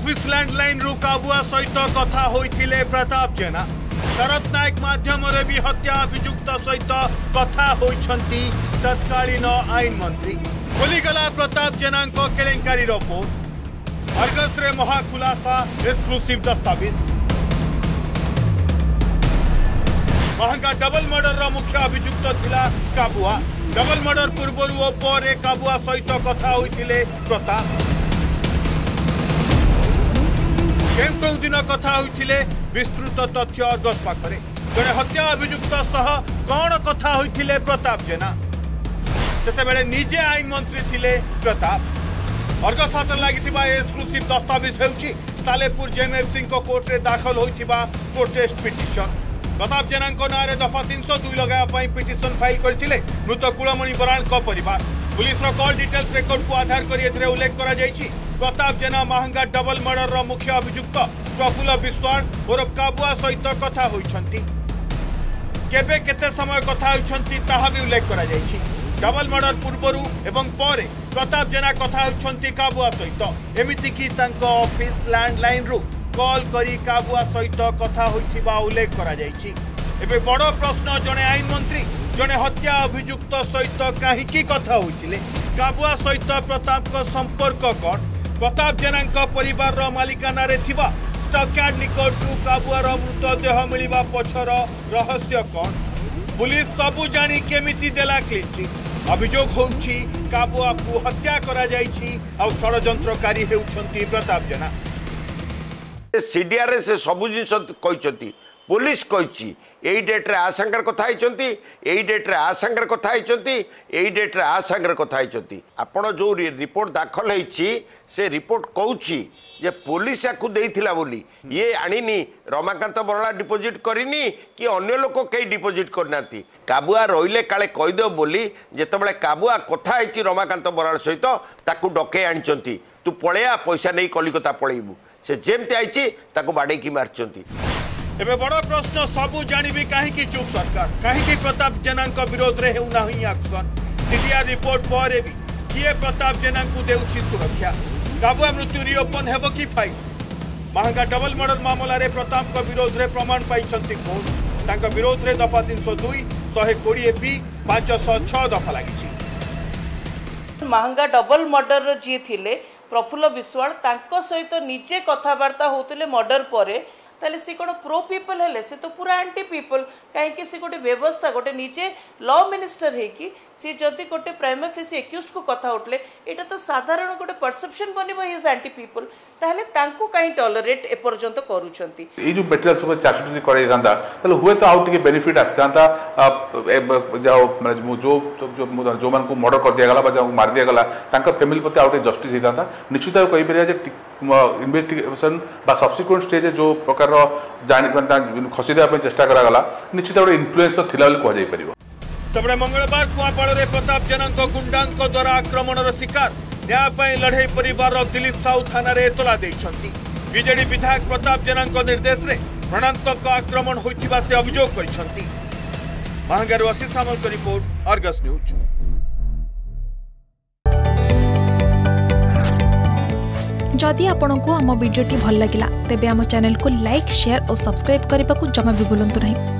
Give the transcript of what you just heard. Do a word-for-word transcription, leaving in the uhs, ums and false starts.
Office landline रु काबुआ सहित कथा होइथिले प्रताप जेना। शरद नायक माध्यम भी हत्या अभियुक्त सहित कथा होइछंती तत्कालीन आईन मंत्री। खोलीगला प्रताप जेना केलेंकारी रिपोर्ट। अर्गस रे महाखुलासा एक्सक्लूसिव दस्तावेज। महंगा डबल मर्डर मुख्य अभियुक्त थिला काबुआ। डबल मर्डर पूर्वर ओ पर काबुआ सहित कथा होइथिले प्रताप। केम कौ दिन कथा होइथिले विस्तृत तथ्य अर्गस पाखरे। जड़े हत्या अभियुक्त सह कौन कथा होइथिले प्रताप जेना। सेतेबेले निजे आईन मंत्री थिले प्रताप। अर्गस हाथ लागिथिबा एक्सक्लूसिव दस्तावेज हेउची सालेपुर जेएमएफसी को कोर्ट रे दाखल होइथिबा प्रोटेस्ट पिटिशन। प्रताप जेना नारे दफा तीन सौ दुई लगाया पिटिशन फाइल करथिले मृत कुलमणि बराल को परिवार। पुलिस रो कॉल डिटेल्स रिकॉर्ड को आधार कर एथरे उल्लेख करा जायछि। प्रताप जेना महंगा डबल मर्डर रो मुख्य अभियुक्त प्रफुल्ल विश्वास और काबुआ सहित कथा होइछंती। केबे केते समय कथा होइछंती ताहा भी उल्लेख करा जायछि। डबल मर्डर पूर्वरु एवं परे प्रताप जेना कथा होइछंती काबुआ सहित। एमिति कि तांको ऑफिस लैंडलाइन रु कॉल करी काबुआ सहित कथा होइथिबा उल्लेख करा जायछि। एबे बड़ प्रश्न जने आईन मंत्री जने हत्या अभियुक्त सहित काहीकि कथा होइथिले। काबुआ सहित प्रताप को संपर्क कौन। प्रताप जेना परिवार रो मालिकाना रे थिबा स्टकयार्ड निकट रु काबुआ रो मृतदेह मिलिबा पछर रहस्य कौन। पुलिस सबु जानी केमिति देला क्लीन। अभियोग होउछि काबुआ को हत्या करा जायछि आ षडयंत्रकारी हेउछंती प्रताप जेना। सीडीआर से सबु जिनिस कहते पुलिस कही यही डेट्रे आ सांगर कथा यही डेट्रे आ सांगर कथा यही डेट्रे आ सांगर कथा आपण जो रिपोर्ट दाखल होती से रिपोर्ट कहूँ जे पुलिस या देइथिला बोली ये आनिनी रमाकांत बराला डिपोजिट करनी कि अन्य लोक कई डिपोजिट करना। काबुआ रहिले काले कहीदेव बोली जितेबाला काबुआ कथा है रमाकांत बराल सहित ताकू डके आनी तू पलैया पैसा नहीं कलिकता पलैबू से जेमती आई ताकू बाड़े मार्चंती। एबे बड़ प्रश्न सबू जानिबी काहेकि चुप सरकार काहेकि प्रताप जेना विरोध रे हेउना ही एक्शन। सीडीआर रिपोर्ट पर भी किए प्रताप जेना को देउछि सुरक्षा। काबुआ मृत्यु रिओपन हेबो कि फाइल। महंगा डबल मर्डर मामला रे प्रताप को विरोध रे प्रमाण पाइछंती कोर्ट। तांका विरोध रे दफा तीन सौ दुई एक सौ बीस बी पाँच सौ छह दफा लागिछि। महंगा डबल मर्डर जी थिले प्रफुल्ल विश्वास तांको सहित निजे कथबार्ता होतिले मर्डर परे ताले सी कोन प्रो पीपल हेले से तो पूरा एंटी पीपल काहे सी गोटे व्यवस्था गोटे निजे लॉ मिनिस्टर है कि सी जदि गोटे प्राइम फेसी एक्यूज्ड को कथा उठले एटा तो साधारण गोटे परसेप्शन बनिबो हिज एंटी पीपल ताले तांको काहे टॉलरेट ए पर्यंत करूछंती। ए जो मटेरियल सब चार्ज जदि करे दांता ताले हुए तो आउट के बेनिफिट आस्तांता जाओ माने जो जो जो मान को मर्डर कर दिया गला बा जो मार दिया गला तांका फैमिली पते आउट जस्टिस हितांता। निश्चित कहि परिया जे इन्वेस्टिगेशन बा सब्सिक्वेंट स्टेज जो प्रकार जानी खसीदेवा चेष्टा करागला निश्चित गोटे इन्फ्लुएंस तो थिला कह जाई परिबो। सबरे मंगलवार कुआपाड़ रे प्रताप जेना गुंडा द्वारा आक्रमण शिकार न्याय लड़े परिवार दिलीप साहू थाना रे एतला देइछंती। बीजेडी विधायक प्रताप जेना निर्देश रे प्राणांतक आक्रमण होइथिबा से अभियोग करिसंती। महंगार आशीष सामल को रिपोर्ट अर्गस न्यूज। जदि आपंक आम भिडी भल लगा तेब आम चैनल को लाइक शेयर और सब्सक्राइब करने को जमा भी भूलु नहीं।